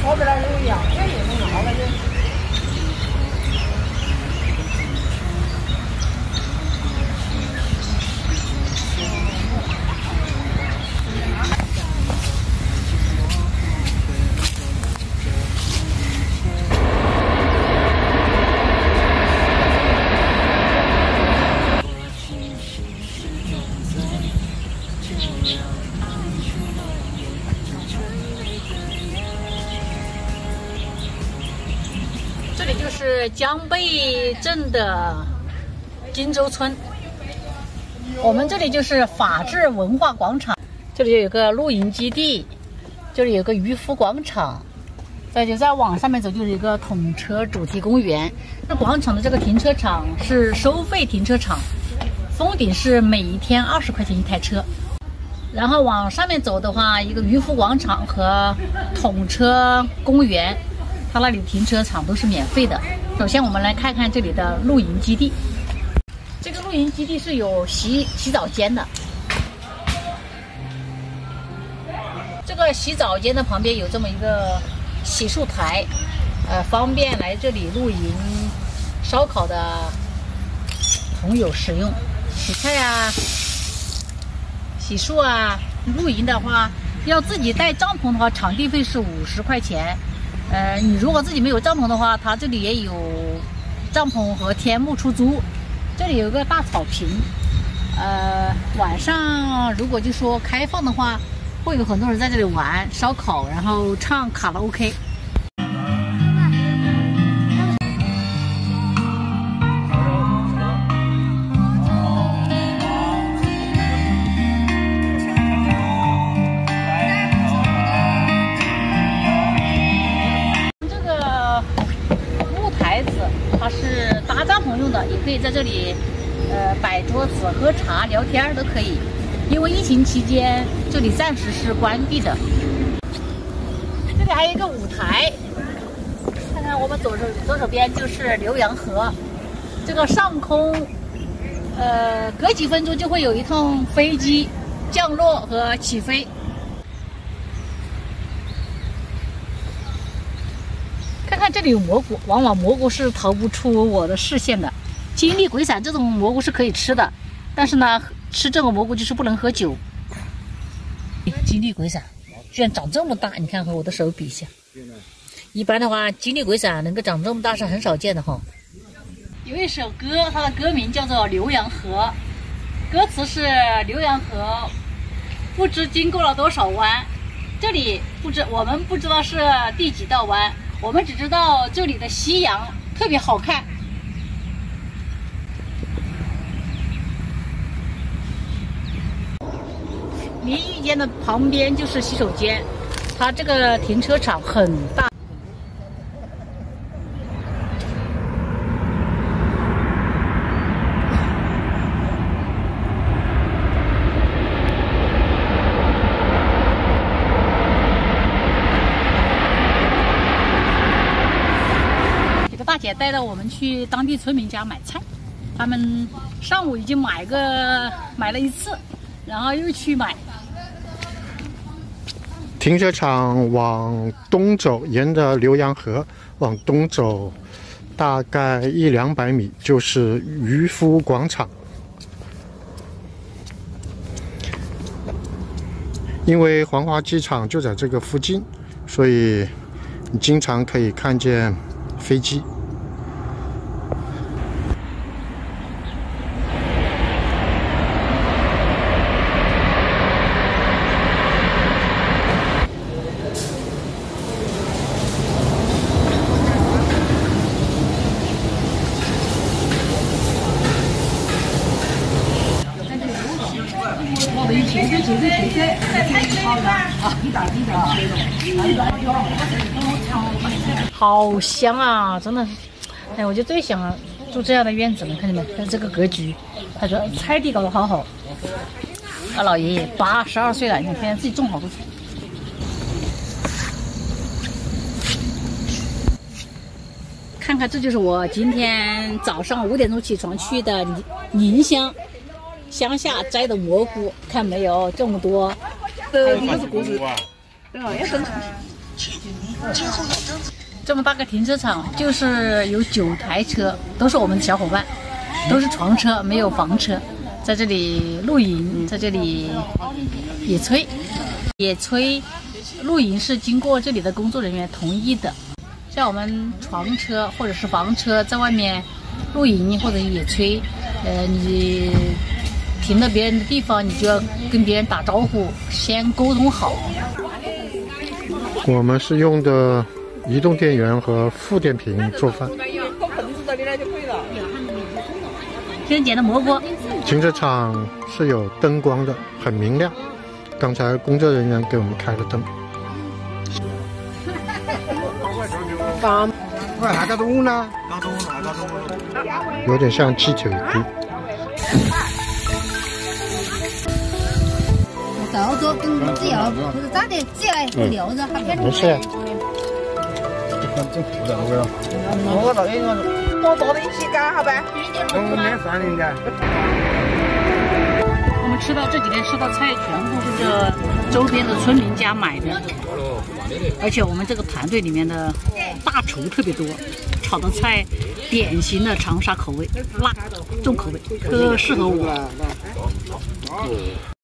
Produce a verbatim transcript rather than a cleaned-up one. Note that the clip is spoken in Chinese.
后边那有羊，这也能拿了就。 这里就是江背镇的金洲村，我们这里就是法治文化广场，这里有个露营基地，这里有个渔夫广场，再就再往上面走就是一个统车主题公园。那广场的这个停车场是收费停车场，封顶是每一天二十块钱一台车。然后往上面走的话，一个渔夫广场和统车公园，它那里停车场都是免费的。首先我们来看看这里的露营基地，这个露营基地是有洗洗澡间的，这个洗澡间的旁边有这么一个洗漱台，呃，方便来这里露营烧烤的朋友使用，洗菜啊、洗漱啊。露营的话，要自己带帐篷的话，场地费是五十块钱。呃，你如果自己没有帐篷的话，它这里也有帐篷和天幕出租。这里有个大草坪，呃，晚上如果就说开放的话，会有很多人在这里玩烧烤，然后唱卡拉 OK。它是搭帐篷用的，也可以在这里，呃，摆桌子、喝茶、聊天都可以。因为疫情期间，这里暂时是关闭的。这里还有一个舞台，看看我们左手左手边就是浏阳河，这个上空，呃，隔几分钟就会有一趟飞机降落和起飞。看看这里有蘑菇，往往蘑菇是逃不出我的视线的。金利鬼伞这种蘑菇是可以吃的，但是呢，吃这个蘑菇就是不能喝酒。金利鬼伞居然长这么大，你看和我的手比一下。一般的话，金利鬼伞能够长这么大是很少见的哈。有一首歌，它的歌名叫做《浏阳河》，歌词是浏阳河不知经过了多少弯，这里不知我们不知道是第几道弯。我们只知道这里的夕阳特别好看。淋浴间的旁边就是洗手间，它这个停车场很大。大姐带着我们去当地村民家买菜，他们上午已经买个买了一次，然后又去买。 停车场往东走，沿着浏阳河往东走，大概一两百米就是渔夫广场。因为黄骅机场就在这个附近，所以你经常可以看见飞机。 好香啊，真的是！哎，我就最想住这样的院子了，看见没？看这个格局，他说菜地搞得好好。啊，老爷爷八十二岁了，你看现在自己种好多菜。看看，这就是我今天早上五点钟起床去的宁乡乡下摘的蘑菇，看没有这么多。呃，这是果子。对啊，要生。 这么大个停车场，就是有九台车，都是我们的小伙伴，都是床车，没有房车，在这里露营，在这里野炊。野炊露营是经过这里的工作人员同意的。像我们床车或者是房车在外面露营或者野炊，呃，你停到别人的地方，你就要跟别人打招呼，先沟通好。 我们是用的移动电源和负电瓶做饭。 先捡的蘑菇。 停车场是有灯光的，很明亮。刚才工作人员给我们开了灯。有点像气球鱼。 到时候跟只要不是咋的，只要不聊着，还偏没事。 我到底我坐在一起干好呗。 我们三零的。 我们吃到这几天吃到菜，全部是这周边的村民家买的，而且我们这个团队里面的大厨特别多，炒的菜典型的长沙口味，辣重口味，特适合我。